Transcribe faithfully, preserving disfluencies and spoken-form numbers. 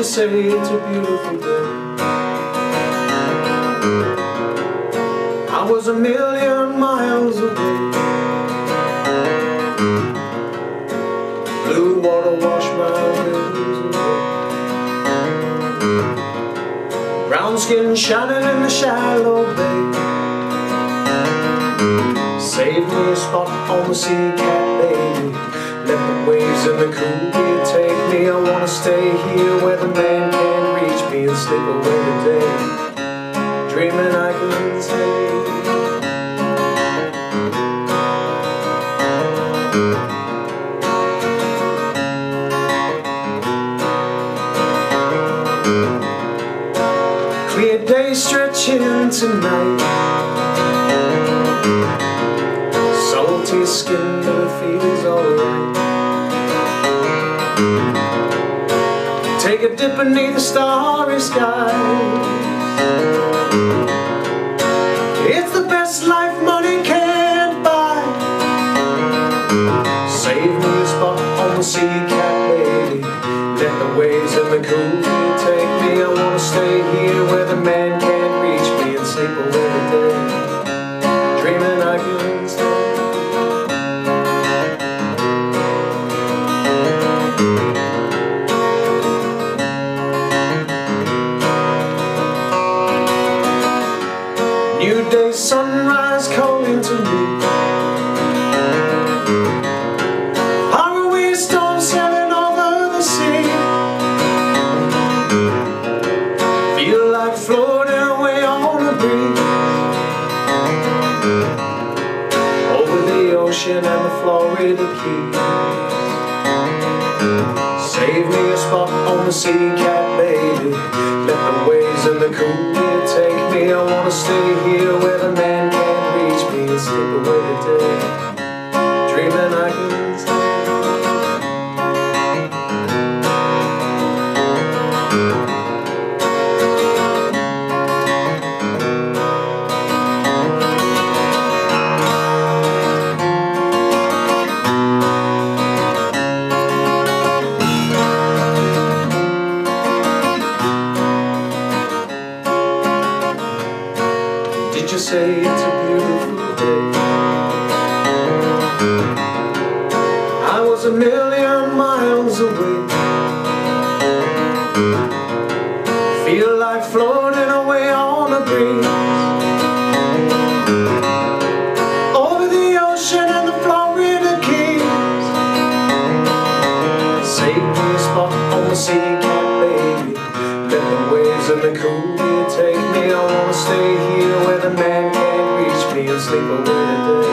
say it's a beautiful day? I was a million miles away. Blue water washed my windows away. Brown skin shining in the shallow bay. Save me a spot on the sea, cat baby. Let the waves in the cool beer take me. I wanna stay here where the man can't reach me and sleep away today, dreaming I can stay. Clear day stretching into night. Salty skin but it feels alright. Take a dip beneath the starry skies. It's the best life money can't buy. Save me a spot on the sea, cat baby. Let the waves in the cool take me. I wanna stay here where the man can't reach me and sleep away the day, dreaming I can stay. New day sunrise calling to me. Faraway storm sailing over the sea. Feel like floating away on a breeze, over the ocean and the Florida Keys. Save me a spot on the sea, cat baby. Let the waves in the cool air take me. I wanna stay here where the man can't reach me and slip away today, dreaming I can stay. Did you say it's a beautiful day? I was a million miles away. Feel like floating away on a breeze, over the ocean and the Florida Keys. Save me a spot on the sea, cat baby. Let the waves in the cool air take me. I wanna stay here where the man can't reach me and sleep away the day,